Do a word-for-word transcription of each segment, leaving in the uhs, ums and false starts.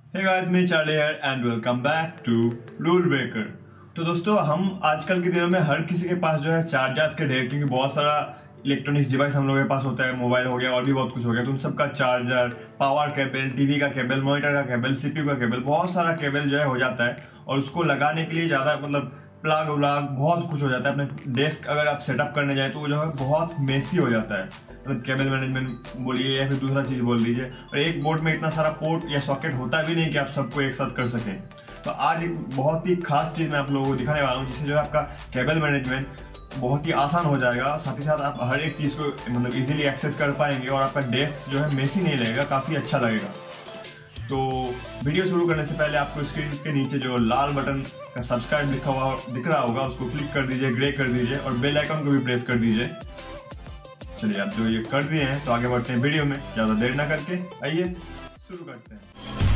Hey guys, मैं Charlie here and welcome back to Rule Breaker. तो दोस्तों, हम आजकल के दिनों में हर किसी के पास जो है चार्जर्स के ढेर, क्योंकि बहुत सारा इलेक्ट्रॉनिक्स डिवाइस हम लोगों के पास होता है, मोबाइल हो गया और भी बहुत कुछ हो गया, तो उन सबका चार्जर, पावर केबल, टीवी का केबल, मॉनिटर का केबल, सीपीयू का केबल, बहुत सारा केबल जो है हो जाता है। और उसको लगाने के लिए ज़्यादा मतलब प्लग व्लग बहुत कुछ हो जाता है। अपने डेस्क अगर आप सेटअप करने जाए तो वो जो है बहुत मेसी हो जाता है, मतलब केबल मैनेजमेंट बोलिए या फिर दूसरा चीज़ बोल दीजिए। और एक बोर्ड में इतना सारा पोर्ट या सॉकेट होता भी नहीं कि आप सबको एक साथ कर सकें। तो आज एक बहुत ही खास चीज़ मैं आप लोगों को दिखाने वाला हूँ, जिससे जो है आपका केबल मैनेजमेंट बहुत ही आसान हो जाएगा। साथ ही साथ आप हर एक चीज़ को मतलब इजीली एक्सेस कर पाएंगे और आपका डेस्क जो है मेसी नहीं लगेगा, काफ़ी अच्छा लगेगा। तो वीडियो शुरू करने से पहले आपको स्क्रीन के नीचे जो लाल बटन का सब्सक्राइब लिखा हुआ दिख रहा होगा, उसको क्लिक कर दीजिए, ग्रे कर दीजिए और बेल आइकन को भी प्रेस कर दीजिए। चलिए, आप जो ये कर दिए हैं तो आगे बढ़ते हैं वीडियो में, ज़्यादा देर ना करके आइए शुरू करते हैं।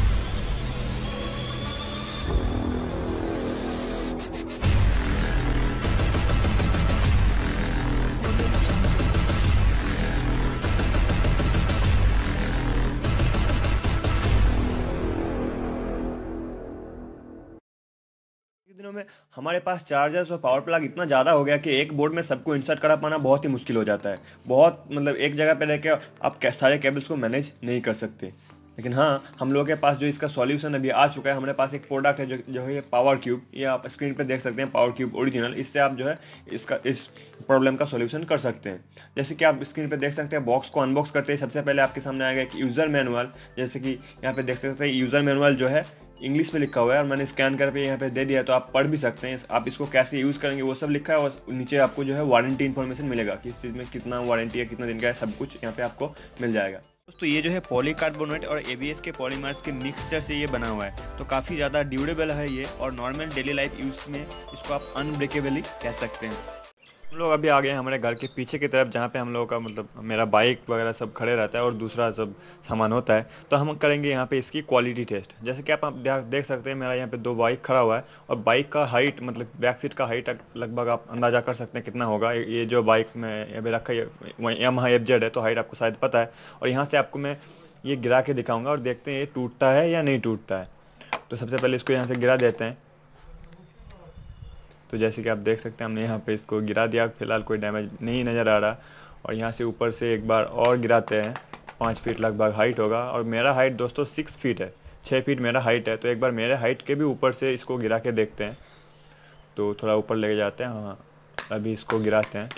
दिनों में हमारे पास चार्जर्स और पावर प्लग इतना ज़्यादा हो गया कि एक बोर्ड में सबको इंसर्ट करा पाना बहुत ही मुश्किल हो जाता है। बहुत मतलब एक जगह पे रह के आप सारे केबल्स को मैनेज नहीं कर सकते। लेकिन हाँ, हम लोगों के पास जो इसका सॉल्यूशन अभी आ चुका है, हमारे पास एक प्रोडक्ट है जो जो है पावर क्यूब। ये आप स्क्रीन पे देख सकते हैं, पावर क्यूब ओरिजिनल। इससे आप जो है इसका इस प्रॉब्लम का सॉल्यूशन कर सकते हैं। जैसे कि आप स्क्रीन पे देख सकते हैं, बॉक्स को अनबॉक्स करते हैं सबसे पहले आपके सामने आएगा एक यूज़र मैनुअल। जैसे कि यहाँ पे देख सकते हैं, यूज़र मैनुअल जो है इंग्लिश में लिखा हुआ है और मैंने स्कैन करके यहाँ पे दे दिया, तो आप पढ़ भी सकते हैं। आप इसको कैसे यूज़ करेंगे वो सब लिखा है और नीचे आपको जो है वारंटी इन्फॉर्मेशन मिलेगा, किस चीज़ में कितना वारंटी है, कितना दिन का है, सब कुछ यहाँ पे आपको मिल जाएगा। दोस्तों, ये जो है पॉलीकार्बोनेट और एबीएस के पॉलीमर्स के मिक्सचर से ये बना हुआ है, तो काफ़ी ज़्यादा ड्यूरेबल है ये। और नॉर्मल डेली लाइफ यूज़ में इसको आप अनब्रेकेबली कह सकते हैं। हम लोग अभी आ गए हैं हमारे घर के पीछे की तरफ, जहाँ पे हम लोगों का मतलब मेरा बाइक वगैरह सब खड़े रहता है और दूसरा सब सामान होता है। तो हम करेंगे यहाँ पे इसकी क्वालिटी टेस्ट। जैसे कि आप देख सकते हैं, मेरा यहाँ पे दो बाइक खड़ा हुआ है और बाइक का हाइट मतलब बैक सीट का हाइट लगभग आप अंदाज़ा कर सकते हैं कितना होगा। ये जो बाइक में अभी रखा है यामाहा एफ जेड है, तो हाइट आपको शायद पता है। और यहाँ से आपको मैं ये गिरा के दिखाऊँगा और देखते हैं ये टूटता है या नहीं टूटता है। तो सबसे पहले इसको यहाँ से गिरा देते हैं। तो जैसे कि आप देख सकते हैं, हमने यहाँ पे इसको गिरा दिया, फिलहाल कोई डैमेज नहीं नज़र आ रहा। और यहाँ से ऊपर से एक बार और गिराते हैं। पाँच फीट लगभग हाइट होगा और मेरा हाइट दोस्तों सिक्स फीट है, छः फीट मेरा हाइट है। तो एक बार मेरे हाइट के भी ऊपर से इसको गिरा के देखते हैं। तो थोड़ा ऊपर लेके जाते हैं, हाँ अभी इसको गिराते हैं।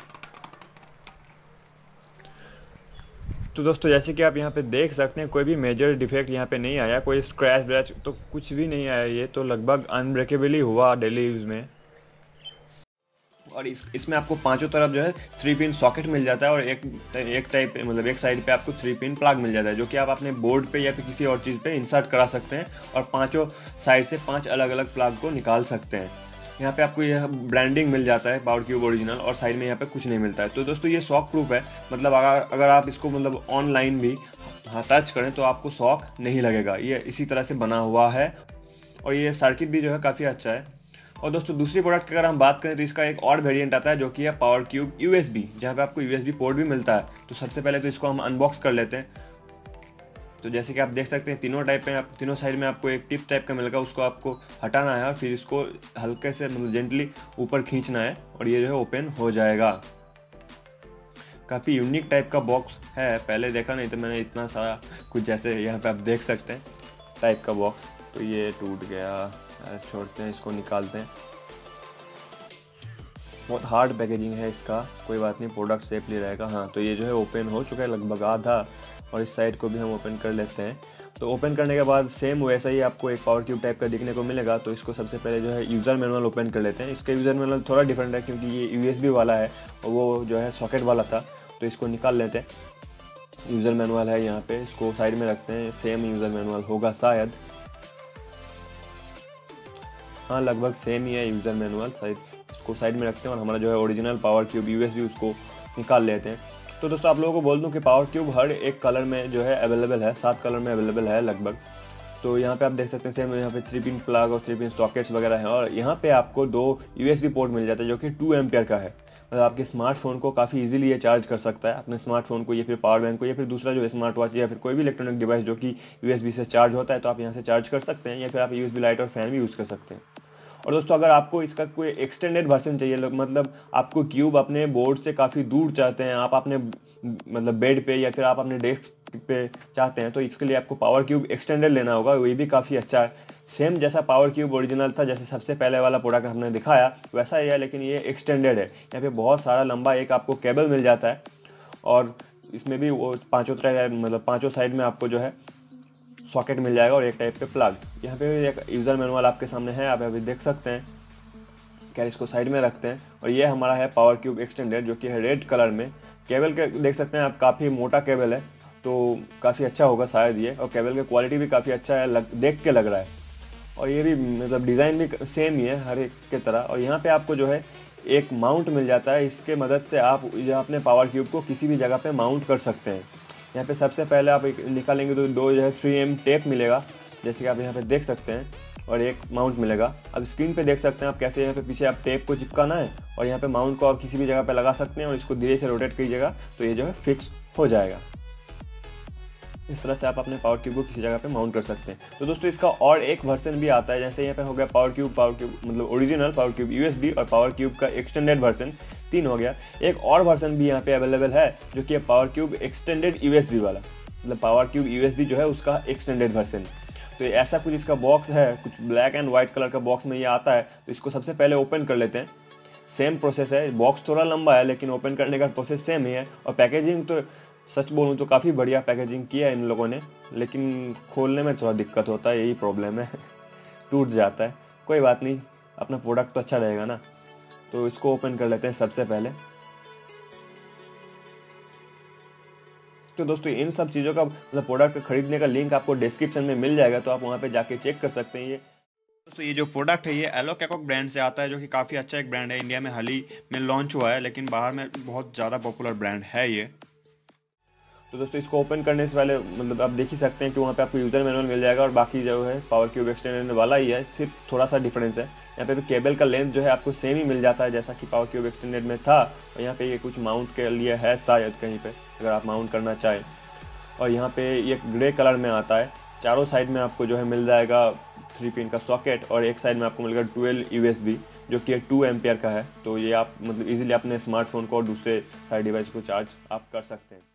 तो दोस्तों, जैसे कि आप यहाँ पे देख सकते हैं, कोई भी मेजर डिफेक्ट यहाँ पे नहीं आया, कोई स्क्रैच व्रैच तो कुछ भी नहीं आया। ये तो लगभग अनब्रेकेबल ही हुआ डेली यूज़ में। और इस इसमें आपको पांचों तरफ जो है थ्री पिन सॉकेट मिल जाता है और एक एक टाइप मतलब एक साइड पे आपको थ्री पिन प्लग मिल जाता है, जो कि आप अपने बोर्ड पे या फिर किसी और चीज़ पे इंसर्ट करा सकते हैं और पांचों साइड से पांच अलग अलग प्लग को निकाल सकते हैं। यहाँ पे आपको यह ब्रांडिंग मिल जाता है पावर क्यूब ओरिजिनल, और साइड में यहाँ पे कुछ नहीं मिलता है। तो दोस्तों, ये शॉक प्रूफ है, मतलब अगर अगर आप इसको मतलब ऑनलाइन भी हाँ टच करें तो आपको शॉक नहीं लगेगा। ये इसी तरह से बना हुआ है और ये सर्किट भी जो है काफ़ी अच्छा है। और दोस्तों, दूसरी प्रोडक्ट की अगर हम बात करें तो इसका एक और वेरिएंट आता है, जो कि है पावर क्यूब यूएसबी, जहाँ पे आपको यूएसबी पोर्ट भी मिलता है। तो सबसे पहले तो इसको हम अनबॉक्स कर लेते हैं। तो जैसे कि आप देख सकते हैं, तीनों टाइप में आप तीनों साइड में आपको एक टिप टाइप का मिलेगा, उसको आपको हटाना है और फिर इसको हल्के से मतलब जेंटली ऊपर खींचना है और ये जो है ओपन हो जाएगा। काफ़ी यूनिक टाइप का बॉक्स है, पहले देखा नहीं तो मैंने इतना सारा कुछ, जैसे यहाँ पे आप देख सकते हैं टाइप का बॉक्स। तो ये टूट गया, छोड़ते हैं, इसको निकालते हैं। बहुत हार्ड पैकेजिंग है इसका, कोई बात नहीं, प्रोडक्ट सेफली रहेगा। हाँ, तो ये जो है ओपन हो चुका है लगभग आधा, और इस साइड को भी हम ओपन कर लेते हैं। तो ओपन करने के बाद सेम वैसा ही आपको एक पावर क्यूब टाइप का दिखने को मिलेगा। तो इसको सबसे पहले जो है यूज़र मैनुअल ओपन कर लेते हैं। इसका यूज़र मैनुअल थोड़ा डिफरेंट है, क्योंकि ये यूएसबी वाला है और वो जो है सॉकेट वाला था। तो इसको निकाल लेते हैं। यूज़र मैनुअल है यहाँ पे, इसको साइड में रखते हैं। सेम यूज़र मैनुअल होगा शायद, हाँ लगभग सेम ही है यूज़र मैनुअल। साइड इसको साइड में रखते हैं और हमारा जो है ओरिजिनल पावर क्यूब यूएसबी उसको निकाल लेते हैं। तो दोस्तों, आप लोगों को बोल दूं कि पावर क्यूब हर एक कलर में जो है अवेलेबल है, सात कलर में अवेलेबल है लगभग। तो यहाँ पे आप देख सकते हैं सेम यहाँ पे थ्री पिन प्लग और थ्री पिन सॉकेट्स वगैरह हैं। और यहाँ पे आपको दो यूएसबी पोर्ट मिल जाता है, जो कि टू एम्पियर का है। मतलब आपके स्मार्टफोन को काफ़ी इजीली ये चार्ज कर सकता है, अपने स्मार्टफोन को या फिर पावर बैंक को या फिर दूसरा जो स्मार्ट वॉच या फिर कोई भी इलेक्ट्रॉनिक डिवाइस जो कि यूएसबी से चार्ज होता है, तो आप यहाँ से चार्ज कर सकते हैं, या फिर आप यूएसबी लाइट और फैन भी यूज़ कर सकते हैं। और दोस्तों अगर आपको इसका कोई एक्सटेंडेड वर्जन चाहिए, मतलब आपको क्यूब अपने बोर्ड से काफ़ी दूर चाहते हैं, आप अपने मतलब बेड पे या फिर आप अपने डेस्क पे चाहते हैं, तो इसके लिए आपको पावर क्यूब एक्सटेंडेड लेना होगा। ये भी काफ़ी अच्छा है, सेम जैसा पावर क्यूब ओरिजिनल था, जैसे सबसे पहले वाला प्रोडक्ट हमने दिखाया वैसा ही है, लेकिन ये एक्सटेंडेड है। यहाँ पे बहुत सारा लंबा एक आपको केबल मिल जाता है, और इसमें भी वो पाँचों तरह मतलब पाँचों साइड में आपको जो है सॉकेट मिल जाएगा और एक टाइप के प्लग। यहाँ पे एक यूज़र मैनुअल आपके सामने है, आप अभी देख सकते हैं। क्या इसको साइड में रखते हैं, और ये हमारा है पावर क्यूब एक्सटेंडेड जो कि है रेड कलर में। केबल के देख सकते हैं आप, काफ़ी मोटा केबल है, तो काफ़ी अच्छा होगा शायद ये, और केबल की क्वालिटी भी काफ़ी अच्छा है, लग, देख के लग रहा है। और ये भी मतलब डिज़ाइन भी सेम ही है हर एक के तरह। और यहाँ पे आपको जो है एक माउंट मिल जाता है, इसके मदद से आप अपने पावर क्यूब को किसी भी जगह पे माउंट कर सकते हैं। यहाँ पे सबसे पहले आप निकालेंगे तो दो जो है थ्री एम टेप मिलेगा, जैसे कि आप यहाँ पे देख सकते हैं, और एक माउंट मिलेगा। अब स्क्रीन पे देख सकते हैं आप कैसे यहाँ पे पीछे आप टेप को चिपकाना है, और यहाँ पे माउंट को आप किसी भी जगह पे लगा सकते हैं, और इसको धीरे से रोटेट कीजिएगा तो ये जो है फिक्स हो जाएगा। इस तरह से आप अपने पावर क्यूब को किसी जगह पे माउंट कर सकते हैं। तो दोस्तों इसका और एक वर्जन भी आता है, जैसे यहाँ पे हो गया पावर क्यूब, पावर क्यूब मतलब ओरिजिनल पावर क्यूब यूएसबी, और पावर क्यूब का एक्सटेंडेड वर्जन, तीन हो गया। एक और वर्जन भी यहाँ पे अवेलेबल है जो कि पावर क्यूब एक्सटेंडेड यूएसबी वाला, मतलब पावर क्यूब यूएसबी जो है उसका एक्सटेंडेड वर्जन। तो ऐसा कुछ इसका बॉक्स है, कुछ ब्लैक एंड व्हाइट कलर का बॉक्स में ये आता है। तो इसको सबसे पहले ओपन कर लेते हैं। सेम प्रोसेस है, बॉक्स थोड़ा लंबा है लेकिन ओपन करने का प्रोसेस सेम ही है। और पैकेजिंग तो सच बोलूँ तो काफ़ी बढ़िया पैकेजिंग किया है इन लोगों ने, लेकिन खोलने में थोड़ा दिक्कत होता है, यही प्रॉब्लम है टूट जाता है। कोई बात नहीं, अपना प्रोडक्ट तो अच्छा रहेगा ना। तो इसको ओपन कर लेते हैं सबसे पहले। तो दोस्तों इन सब चीज़ों का मतलब प्रोडक्ट खरीदने का लिंक आपको डिस्क्रिप्शन में मिल जाएगा, तो आप वहाँ पे जाके चेक कर सकते हैं। ये दोस्तों ये जो प्रोडक्ट है ये एलो कैकॉक ब्रांड से आता है, जो कि काफ़ी अच्छा एक ब्रांड है, इंडिया में हाल ही में लॉन्च हुआ है, लेकिन बाहर में बहुत ज़्यादा पॉपुलर ब्रांड है ये। तो दोस्तों इसको ओपन करने से पहले मतलब आप देख ही सकते हैं कि वहाँ पे आपको यूज़र मैनुअल मिल जाएगा, और बाकी जो है पावर क्यूब एक्सटेंडेड वाला ही है, सिर्फ थोड़ा सा डिफरेंस है। यहाँ पे भी केबल का लेंथ जो है आपको सेम ही मिल जाता है जैसा कि पावर क्यूब एक्सटेंडेड में था। और यहाँ पे ये कुछ माउंट के लिए है शायद कहीं पे, अगर आप माउंट करना चाहें। और यहाँ पे ये ग्रे कलर में आता है। चारों साइड में आपको जो है मिल जाएगा थ्री पिन का सॉकेट, और एक साइड में आपको मिलेगा ट्वेल्व यूएसबी जो कि टू एम्पियर का है। तो ये आप मतलब इजीली अपने स्मार्टफोन को और दूसरे सारे डिवाइस को चार्ज आप कर सकते हैं।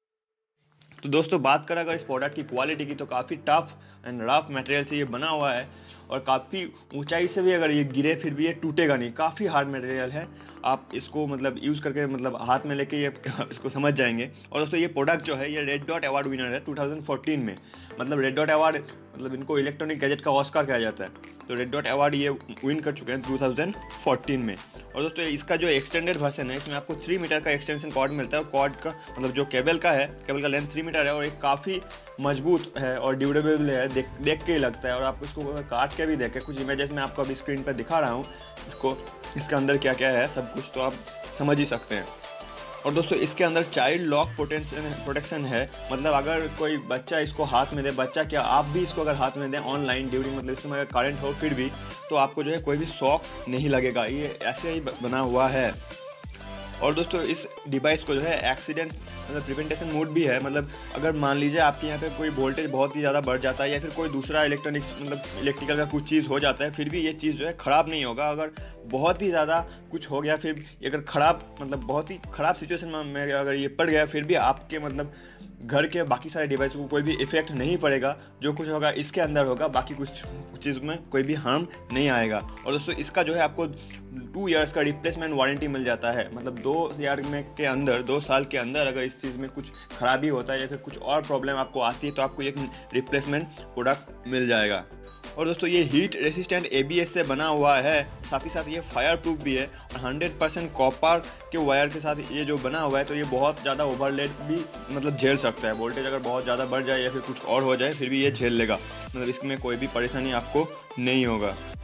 तो दोस्तों बात करें अगर इस प्रोडक्ट की क्वालिटी की, तो काफ़ी टफ एंड रफ मटेरियल से ये बना हुआ है, और काफ़ी ऊंचाई से भी अगर ये गिरे फिर भी ये टूटेगा नहीं, काफ़ी हार्ड मटेरियल है। आप इसको मतलब यूज़ करके मतलब हाथ में लेके ये इसको समझ जाएंगे। और दोस्तों ये प्रोडक्ट जो है ये रेड डॉट अवार्ड विनर है टू थाउजेंड फोर्टीन में। मतलब रेड डॉट अवार्ड मतलब इनको इलेक्ट्रॉनिक गैजेट का ऑस्कर कहा जाता है, तो रेड डॉट अवार्ड ये विन कर चुके हैं टू थाउजेंड फोर्टीन में। और दोस्तों इसका जो एक्सटेंडेड वर्जन है, इसमें आपको थ्री मीटर का एक्सटेंशन कॉर्ड मिलता है, और कॉर्ड का मतलब जो केबल का है, केबल का लेंथ थ्री मीटर है, और एक काफ़ी मजबूत है और ड्यूरेबल है, देख देख के ही लगता है। और आपको इसको काट के भी देखें, कुछ इमेजेस में आपको अभी स्क्रीन पर दिखा रहा हूँ इसको, इसके अंदर क्या क्या है सब कुछ तो आप समझ ही सकते हैं। और दोस्तों इसके अंदर चाइल्ड लॉक प्रोटेक्शन है, मतलब अगर कोई बच्चा इसको हाथ में दे, बच्चा क्या आप भी इसको अगर हाथ में दें ऑनलाइन ड्यूरिंग मतलब इसमें अगर करंट हो फिर भी, तो आपको जो है कोई भी शॉक नहीं लगेगा, ये ऐसे ही बना हुआ है। और दोस्तों इस डिवाइस को जो है एक्सीडेंट मतलब प्रिवेंटेशन मोड भी है, मतलब अगर मान लीजिए आपके यहाँ पे कोई वोल्टेज बहुत ही ज़्यादा बढ़ जाता है या फिर कोई दूसरा इलेक्ट्रॉनिक मतलब इलेक्ट्रिकल का कुछ चीज़ हो जाता है, फिर भी ये चीज़ जो है ख़राब नहीं होगा। अगर बहुत ही ज़्यादा कुछ हो गया, फिर अगर ख़राब मतलब बहुत ही ख़राब सिचुएशन में अगर ये पड़ गया, फिर भी आपके मतलब घर के बाकी सारे डिवाइस को कोई भी इफेक्ट नहीं पड़ेगा। जो कुछ होगा इसके अंदर होगा, बाकी कुछ चीज़ में कोई भी हार्म नहीं आएगा। और दोस्तों इसका जो है आपको टू इयर्स का रिप्लेसमेंट वारंटी मिल जाता है, मतलब दो ईयर में के अंदर दो साल के अंदर अगर इस चीज़ में कुछ खराबी होता है या फिर कुछ और प्रॉब्लम आपको आती है, तो आपको एक रिप्लेसमेंट प्रोडक्ट मिल जाएगा। और दोस्तों ये heat resistant A B S से बना हुआ है, साथ ही साथ ये फायर प्रूफ भी है, और हंड्रेड परसेंट कॉपर के वायर के साथ ये जो बना हुआ है, तो ये बहुत ज़्यादा ओवरलोड भी मतलब झेल सकता है। वोल्टेज अगर बहुत ज़्यादा बढ़ जाए या फिर कुछ और हो जाए फिर भी ये झेल लेगा, मतलब इसमें कोई भी परेशानी आपको नहीं होगा।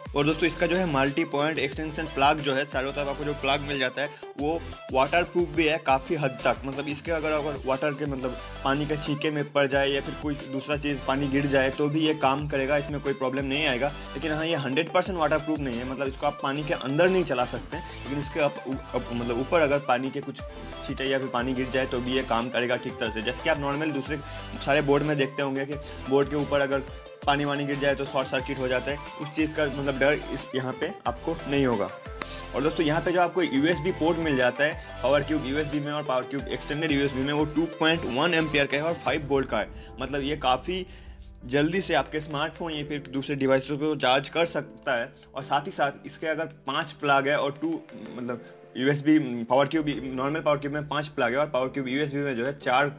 और दोस्तों इसका जो है मल्टी पॉइंट एक्सटेंशन प्लग जो है, चारों तरफ आपको जो प्लग मिल जाता है वो वाटर प्रूफ भी है काफ़ी हद तक। मतलब इसके अगर अगर वाटर के मतलब पानी के छींके में पड़ जाए या फिर कोई दूसरा चीज़ पानी गिर जाए तो भी ये काम करेगा, इसमें कोई प्रॉब्लम नहीं आएगा। लेकिन हाँ, ये हंड्रेड परसेंट वाटर प्रूफ नहीं है, मतलब इसको आप पानी के अंदर नहीं चला सकते, लेकिन इसके अप, अप, मतलब ऊपर अगर पानी के कुछ छींटे या फिर पानी गिर जाए तो भी ये काम करेगा ठीक तरह से। जैसे कि आप नॉर्मल दूसरे सारे बोर्ड में देखते होंगे कि बोर्ड के ऊपर अगर पानी वानी गिर जाए तो शॉर्ट सर्किट हो जाता है, उस चीज़ का मतलब डर इस यहाँ पे आपको नहीं होगा। और दोस्तों यहाँ पे जो आपको यूएसबी पोर्ट मिल जाता है पावर क्यूब यूएसबी में और पावर क्यूब एक्सटेंडेड यूएसबी में, वो टू पॉइंट वन एम्पियर का है और फाइव वोल्ट का है। मतलब ये काफ़ी जल्दी से आपके स्मार्टफोन या फिर दूसरे डिवाइसों को चार्ज कर सकता है। और साथ ही साथ इसके अगर पाँच प्लग है और टू मतलब USB power cube normal power cube में पाँच प्लग है और पावर क्यूब यूएसबी में जो है चार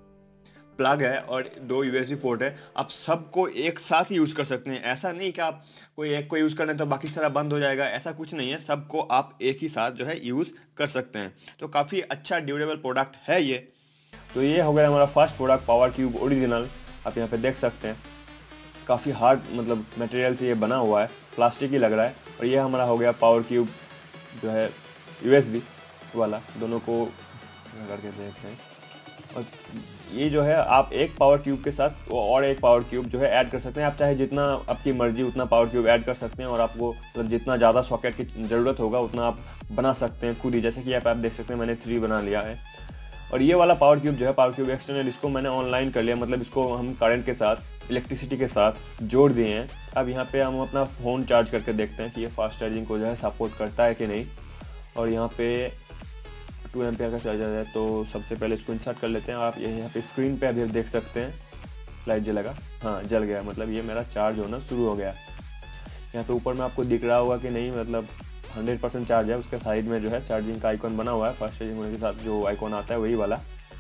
प्लग है और दो यूएसबी पोर्ट है, आप सबको एक साथ ही यूज़ कर सकते हैं। ऐसा नहीं कि आप कोई एक को यूज़ करना है तो बाकी सारा बंद हो जाएगा, ऐसा कुछ नहीं है, सबको आप एक ही साथ जो है यूज़ कर सकते हैं। तो काफ़ी अच्छा ड्यूरेबल प्रोडक्ट है ये। तो ये हो गया हमारा first product power cube original. आप यहाँ पे देख सकते हैं काफ़ी हार्ड मतलब मटेरियल से ये बना हुआ है, प्लास्टिक ही लग रहा है। और ये हमारा हो गया पावर क्यूब जो है यूएसबी वाला, दोनों को करके देखते हैं। और ये जो है आप एक पावर क्यूब के साथ और एक पावर क्यूब जो है ऐड कर सकते हैं। आप चाहे जितना आपकी मर्जी उतना पावर क्यूब ऐड कर सकते हैं और आपको मतलब जितना ज़्यादा सॉकेट की ज़रूरत होगा उतना आप बना सकते हैं खुद ही। जैसे कि आप आप देख सकते हैं मैंने थ्री बना लिया है। और ये वाला पावर क्यूब जो है पावर क्यूब एक्सटर्नल, इसको मैंने ऑनलाइन कर लिया, मतलब इसको हम करंट के साथ इलेक्ट्रिसिटी के साथ जोड़ दिए हैं। अब यहाँ पे हम अपना फ़ोन चार्ज करके देखते हैं कि ये फास्ट चार्जिंग को जो है सपोर्ट करता है कि नहीं। और यहाँ पे टू एम्पियर का चार्जर है, तो सबसे पहले इसको इंसर्ट कर लेते हैं। आप ये यहाँ पे स्क्रीन पे अभी देख सकते हैं लाइट जलेगा, हाँ जल गया, मतलब ये मेरा चार्ज होना शुरू हो गया। यहाँ पे ऊपर में आपको दिख रहा होगा कि नहीं, मतलब हंड्रेड परसेंट चार्ज है। उसके साइड में जो है चार्जिंग का आइकॉन बना हुआ है, फास्ट चार्जिंग होने के साथ जो आइकॉन आता है वही वाला।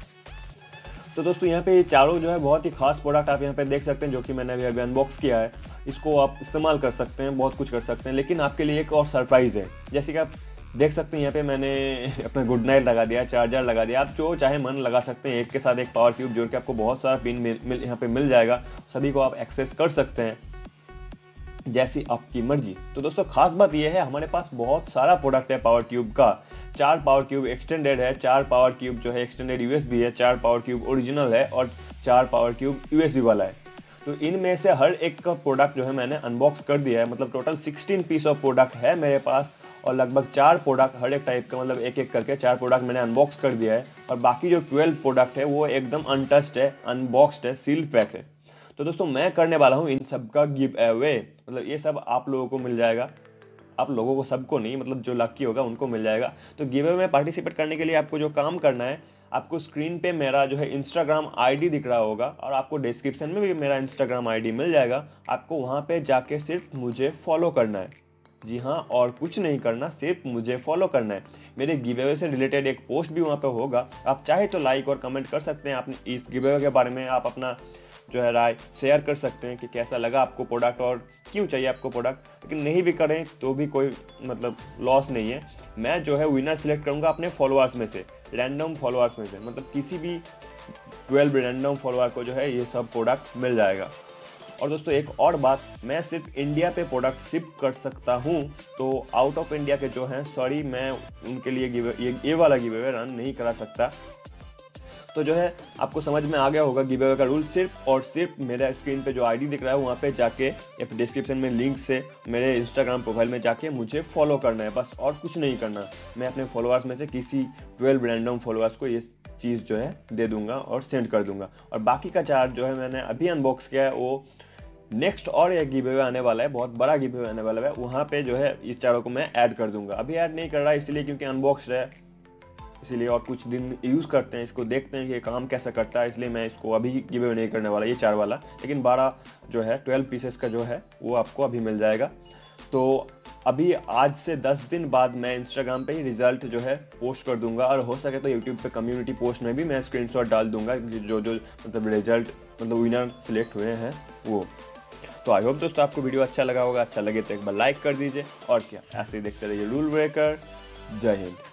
तो दोस्तों यहाँ पे ये चारों जो है बहुत ही खास प्रोडक्ट आप यहाँ पे देख सकते हैं, जो कि मैंने अभी अभी अनबॉक्स किया है। इसको आप इस्तेमाल कर सकते हैं, बहुत कुछ कर सकते हैं। लेकिन आपके लिए एक और सरप्राइज़ है, जैसे कि आप देख सकते हैं यहाँ पे मैंने अपना गुड नाइट लगा दिया, चार्जर लगा दिया। आप जो चाहे मन लगा सकते हैं, एक के साथ एक पावर क्यूब जोड़ के आपको बहुत सारा पिन मिल, मिल यहाँ पे मिल जाएगा, सभी को आप एक्सेस कर सकते हैं जैसी आपकी मर्जी। तो दोस्तों खास बात यह है हमारे पास बहुत सारा प्रोडक्ट है पावर क्यूब का। चार पावर क्यूब एक्सटेंडेड है, चार पावर क्यूब जो है एक्सटेंडेड यूएसबी है, चार पावर क्यूब ओरिजिनल है और चार पावर क्यूब यूएसबी वाला है। तो इनमें से हर एक का प्रोडक्ट जो है मैंने अनबॉक्स कर दिया है। मतलब total sixteen piece of product है मेरे पास और लगभग चार प्रोडक्ट हर एक टाइप का, मतलब एक एक करके चार प्रोडक्ट मैंने अनबॉक्स कर दिया है। और बाकी जो ट्वेल्व प्रोडक्ट है वो एकदम अनटच्ड है, अनबॉक्स्ड है, सील पैक है। तो दोस्तों मैं करने वाला हूँ इन सब का गिव अवे, मतलब ये सब आप लोगों को मिल जाएगा। आप लोगों को सबको नहीं, मतलब जो लकी होगा उनको मिल जाएगा। तो गिव अवे में पार्टिसिपेट करने के लिए आपको जो काम करना है, आपको स्क्रीन पे मेरा जो है इंस्टाग्राम आईडी दिख रहा होगा और आपको डिस्क्रिप्शन में भी मेरा इंस्टाग्राम आईडी मिल जाएगा। आपको वहाँ पे जाके सिर्फ मुझे फॉलो करना है, जी हाँ, और कुछ नहीं करना, सिर्फ मुझे फॉलो करना है। मेरे गिव अवे से रिलेटेड एक पोस्ट भी वहाँ पे होगा, आप चाहे तो लाइक और कमेंट कर सकते हैं। आप इस गिव अवे के बारे में आप अपना जो है राय शेयर कर सकते हैं कि कैसा लगा आपको प्रोडक्ट और क्यों चाहिए आपको प्रोडक्ट। लेकिन नहीं भी करें तो भी कोई मतलब लॉस नहीं है। मैं जो है विनर सिलेक्ट करूँगा अपने फॉलोअर्स में से, रैंडम फॉलोअर्स में से, मतलब किसी भी ट्वेल्व रैंडम फॉलोअर को जो है ये सब प्रोडक्ट मिल जाएगा। और दोस्तों एक और बात, मैं सिर्फ इंडिया पे प्रोडक्ट शिप कर सकता हूँ, तो आउट ऑफ इंडिया के जो हैं सॉरी मैं उनके लिए गिव ये, ये वाला गिव अवे रन नहीं करा सकता। तो जो है आपको समझ में आ गया होगा गिव अवे का रूल। सिर्फ और सिर्फ मेरा स्क्रीन पे जो आईडी दिख रहा है वहाँ पे जाके या फिर डिस्क्रिप्शन में लिंक से मेरे इंस्टाग्राम प्रोफाइल में जाके मुझे फॉलो करना है, बस और कुछ नहीं करना। मैं अपने फॉलोअर्स में से किसी ट्वेल्व रैंडम फॉलोअर्स को ये चीज़ जो है दे दूंगा और सेंड कर दूंगा। और बाकी का चार्ज जो है मैंने अभी अनबॉक्स किया है, वो नेक्स्ट और एक गिव अवे आने वाला है, बहुत बड़ा गिव अवे आने वाला है, वहाँ पे जो है इस चारों को मैं ऐड कर दूंगा। अभी ऐड नहीं कर रहा इसलिए क्योंकि अनबॉक्स्ड है, इसीलिए और कुछ दिन यूज़ करते हैं इसको, देखते हैं कि ये काम कैसा करता है, इसलिए मैं इसको अभी गिव अवे नहीं करने वाला ये चार वाला। लेकिन बारह जो है ट्वेल्व पीसेस का जो है वो आपको अभी मिल जाएगा। तो अभी आज से दस दिन बाद मैं इंस्टाग्राम पे ही रिजल्ट जो है पोस्ट कर दूंगा, और हो सके तो यूट्यूब पे कम्युनिटी पोस्ट में भी मैं स्क्रीनशॉट डाल दूंगा जो जो मतलब रिजल्ट मतलब विनर सिलेक्ट हुए हैं वो। तो आई होप दोस्तों आपको वीडियो अच्छा लगा होगा। अच्छा लगे तो एक बार लाइक कर दीजिए, और क्या ऐसे ही देखते रहिए रूल ब्रेकर। जय हिंद।